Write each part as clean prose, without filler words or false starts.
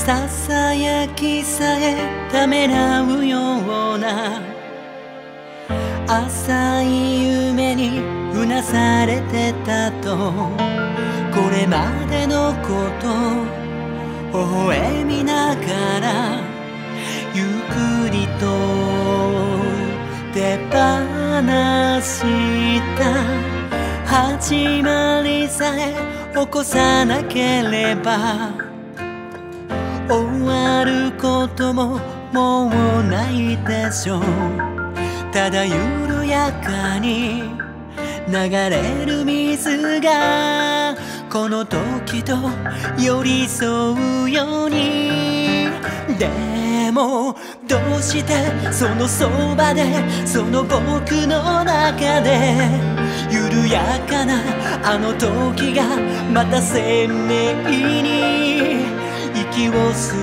ささやきさえためらうような浅い夢にうなされてたと、これまでのこと微笑みながらゆっくりと手放した始まりさえ起こさなければ終わることももうないでしょう。ただ緩やかに流れる水がこの時と寄り添うように。でもどうしてそのそばでその僕の中で緩やかなあの時がまた鮮明に息をする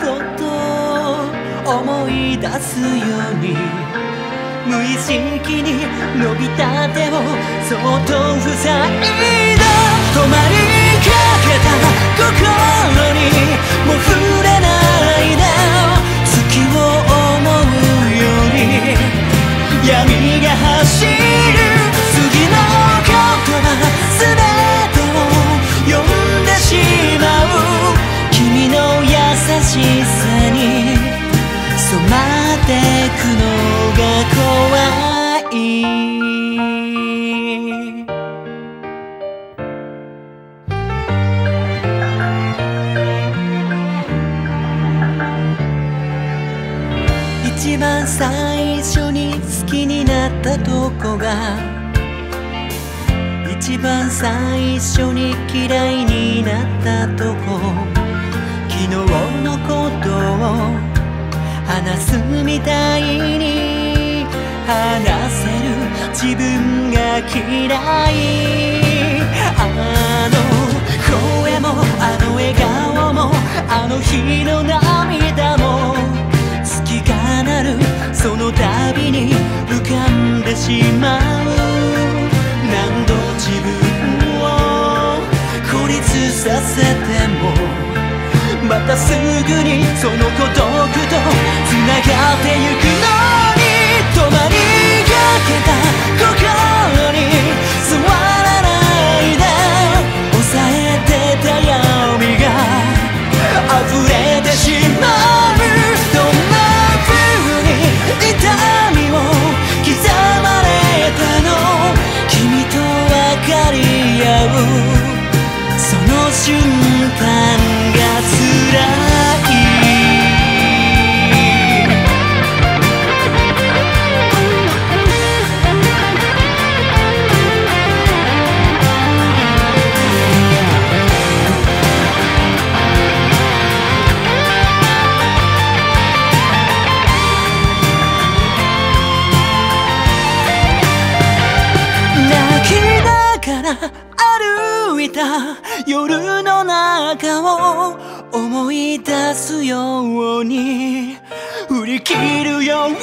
こと思い出すように、無意識に伸びた手をそっと塞いだ。止まりかけた心にもう触れないで、月を思うより闇が走る次の言葉全てを読んでしまう。君の優しさに染まってくのが怖い。一番最初に好きになったとこが一番最初に嫌いになったとこ、昨日のことを話すみたいに話せる自分が嫌い。あの声もあの笑顔もあの日の涙も月がなるその度に浮かんでしまう。何度自分を孤立させてもまたすぐにその孤独とつながってゆくのに、止まりかけた心に座らないで、抑えてた闇が溢れてしまう。どんな風に痛みを刻まれたの、君と分かり合うその瞬間が辛い。泣きながら歩いた夜の中を思い出すように振り切るように、止まり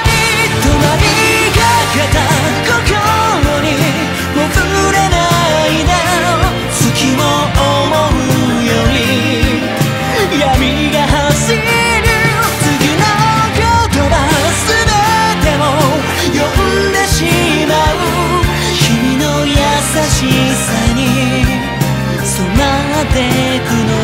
かけた心にもう触れないで、月を思うより闇が走る次の言葉全てを読んでしまう。君の優しさに染まってくの